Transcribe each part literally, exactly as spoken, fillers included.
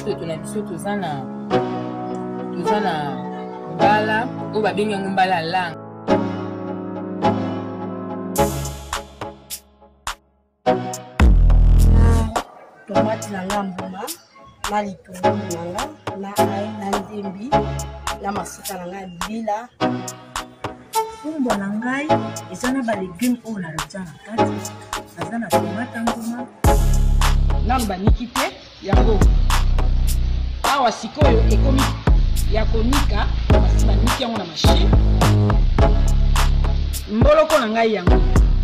bato na biso tozana tozana mbala o babengi yango mbala lang. Tomate na ngambuma na litungulu nanga na ai na ndembi na mafuta na ngai bila fumbo na ngai eza na ba légumes oyo na lotia na kati aza na tomate nguma na baniki te yango awa sikoyo ekomi ya konika basi baniki yango na machine mboloko na ngai yango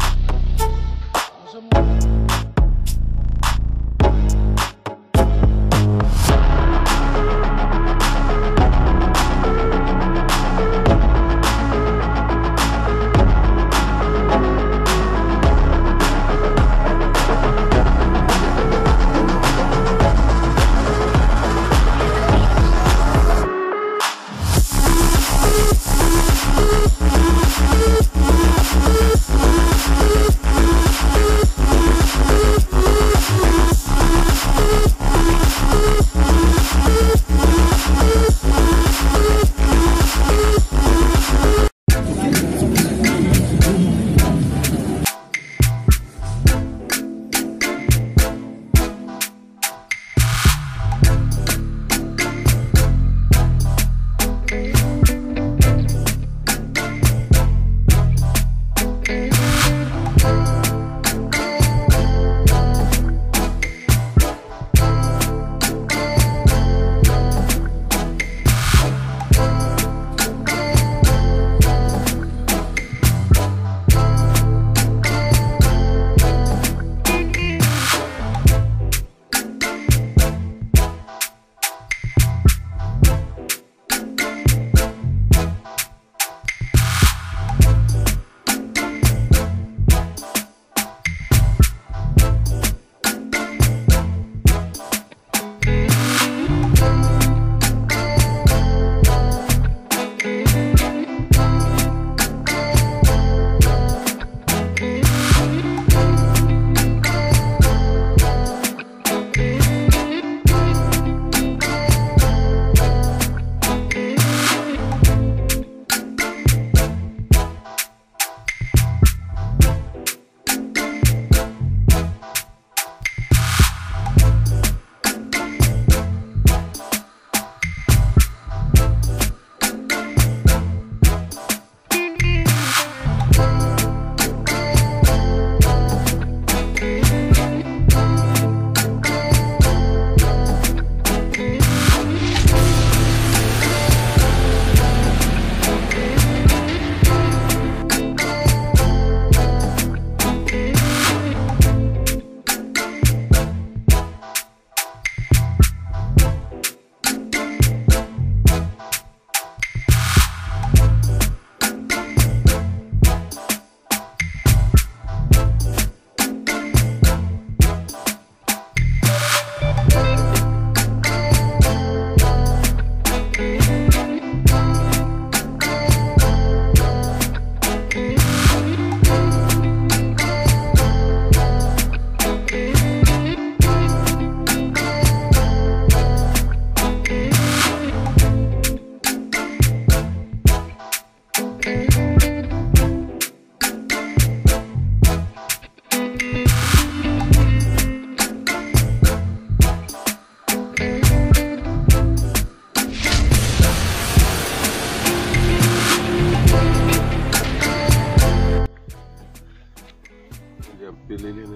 pelelene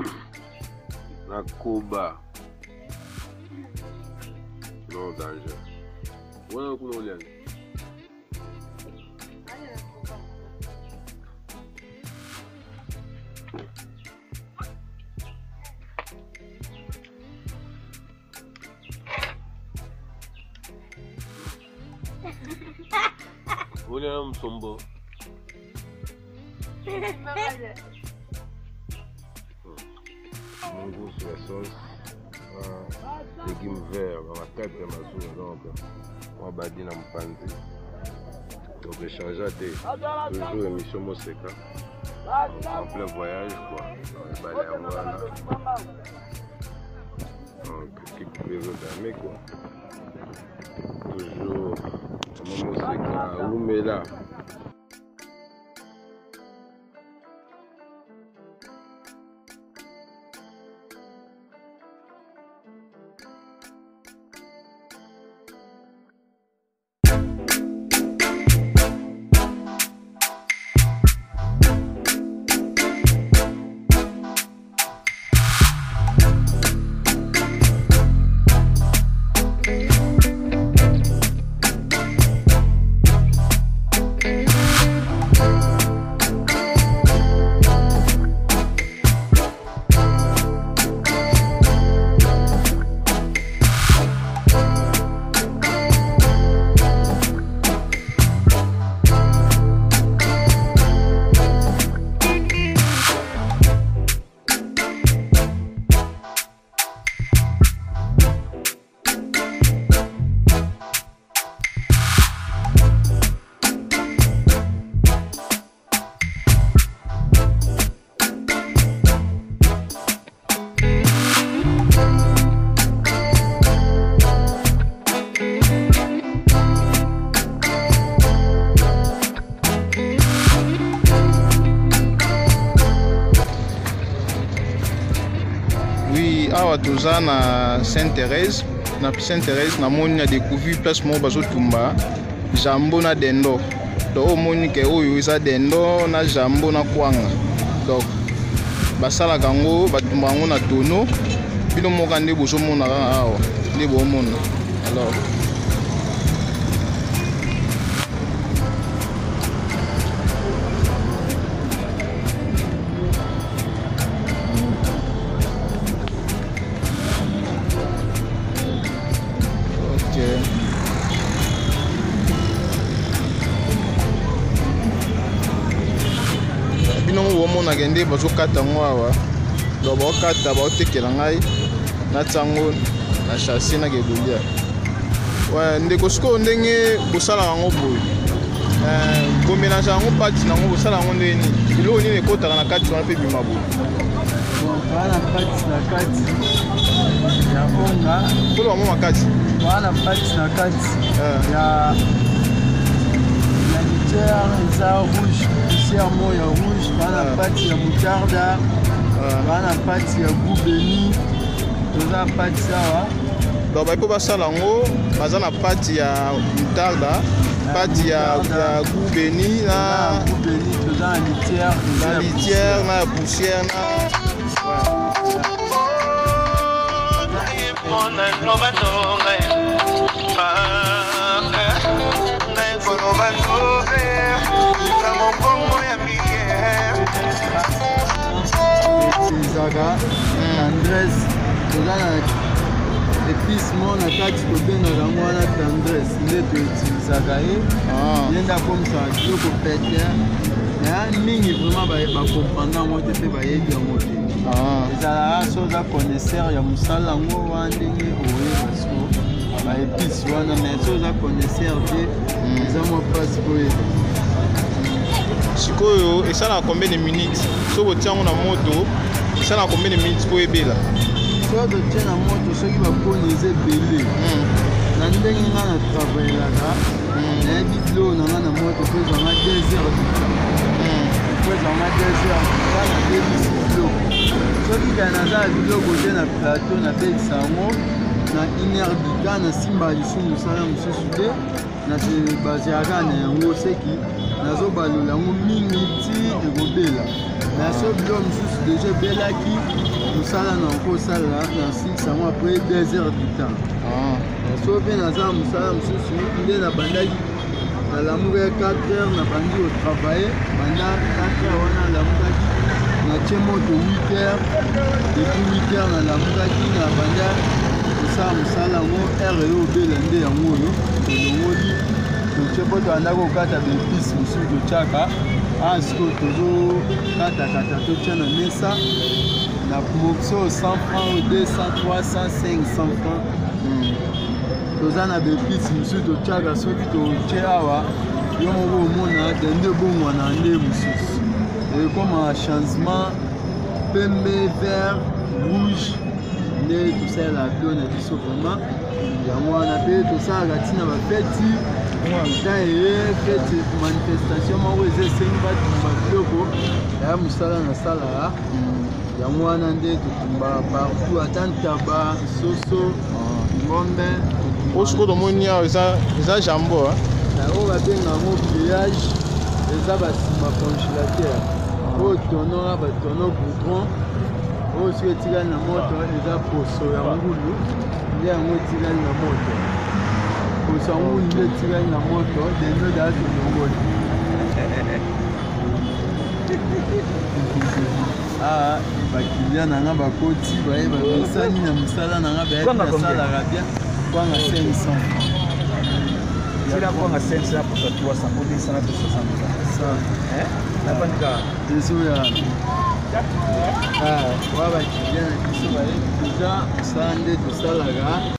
na koba no danger wana kuna uliani uliani msombo Mungu sur la sauce, uh, légumes verts, dans la tête de ma soupe, donc on va dire dans mon panzi. Donc échanger toujours émission Moseka, en plein voyage quoi. On va aller à Moana. Donc, qui pouvait regarder quoi. Toujours, mon secret, où mais là. Awa toza na Sainte-Thérèse, na Sainte-Thérèse na moni na découvrir place mo bazo tumba jambo na dendo. Do moni ke oyo eza dendo na jambo na kwanga. Donc basala kango batumba ngo na tono bino moka nde bozo mona awa nde bo mona. Alors na gende bazo kata ngwa do ba kata ba otekela ngai na tsango na chassis na gebulia wa ndeko siko ndenge bosala ngo boy euh kombination ngo pati na ngo bosala ngo ndeni bilo ni ekota na kati wana pe bima bo wana pati na kati ya onga kolo mo makati wana pati na kati ya ça rouge, ici à moi il y a rouge, dans la pâte il y a moutarde, dans la pâte il y a goût béni, dans la pâte ça va. Donc il faut passer là haut, dans la pâte il y a moutarde, pâte il y a goût béni, là goût béni, dans la litière, la litière, la poussière, Zaga, Tendresse, toza na épice mo na kati tobengaka yango wana Tendresse nde toutilisaka ye ye nde akomisaka biloko pete ya mingi vraiment bakomprendre yango te mpe bayebi yango te ezalaka so oza connaisseur ya mosala yango wana ndenge oyeba siko baépice wana mais so oza connaisseur te eza mwa mpasi koyeba sikoyo esalaka combien de minutes so botia yango na moto esalaka combien de minutes po ebela so totie na moto soki bakoni eza ebele na ndenge nga na travaillelaka nayebi biloko na nga na moto po ezwanga deux heures po ezwanga deux heures ka nabebisi biloko soki kaya naza ya biloko te na plateau nabekisa yango na une heure dika nasimba lisu mosala mosusu te nabaziaka na yango seki nazobalola yango mingi ti ekobela na so biloko mosusu deja ebelaki mosala na okosala nasilisa yango après deux heures du temps so mpe naza mosala mosusu nde nabandaki nalamukaki quatre heures nabandi kotravaille banda quatre heures wana nalamukaki natie moto huit heures depuis huit heures nalamukaki nabanda kosala mosala yango heure eyo obela nde yango oyo tolongoli totie mpo toanda kokata baepise mosusu totiaka awa sikoyo tozokatakata totia na mesa na morceau cent francs deux cents trois cents cinq cents francs toza na baepise mosusu totiaka soki totie awa yo moko omona dende ebongwana nde mosusu ekoma changement pembe vert rouge nde tosalela bio na biso vraiment yango wana mpe tosalaka ntina bafeti ta eye feti manifestation moko eza esengi batumba biloko ya mosala nasalaka yango wana nde totumbaka partout ata ntaba soso ngombe oyo sikoyo tomoni awa eza jambo oyo babenga yango pliage eza basima congélateur oyo tono na batono goudron oyo soki etikali na moto eza poso ya ngulu nde yango etikali na moto poso ya ngulu nde etikali na moto deno daa tolongoli bakilia na nga bakoti bayeba misani na mosala na nga bayebi nasalaka bien kwanga cinq cents Sila kwanga cinq cents pour trois cents pour descendre de soixante ans. Eh? La banque. Désolé. Ah, wa bakilia na biso bayebi deja mosala nde tosalaka.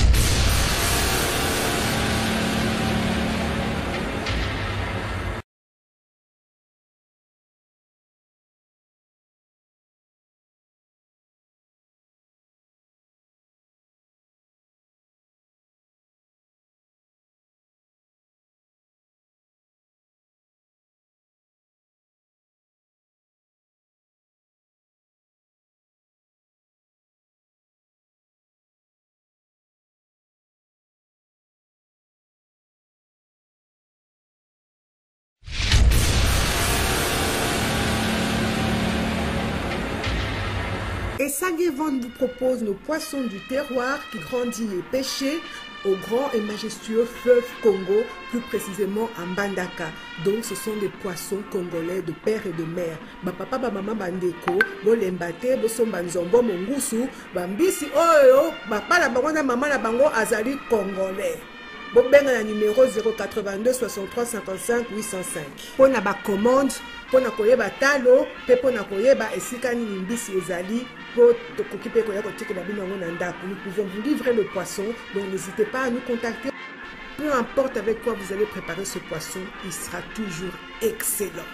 Et Sagevon vous propose nos poissons du terroir qui grandit et pêchés au grand et majestueux fleuve Congo, plus précisément à Mbandaka. Donc ce sont des poissons congolais de père et de mère. Ba papa ba maman bandeko, bo lembate, bo somba nzombo mongusu, bambisi oyo, ba pala bango na maman na bango azali congolais. Bobenga na numéro zéro quatre-vingt-deux soixante-trois cinquante-cinq huit cent cinq. Pour na ba commande, pour na koyeba talo, pe pour na koyeba esika nini mbisi ezali, pour tokoki pe koya kotikela bino ngo na ndako. Nous pouvons vous livrer le poisson, donc n'hésitez pas à nous contacter. Peu importe avec quoi vous allez préparer ce poisson, il sera toujours excellent.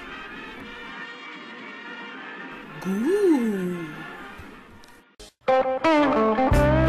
Goût.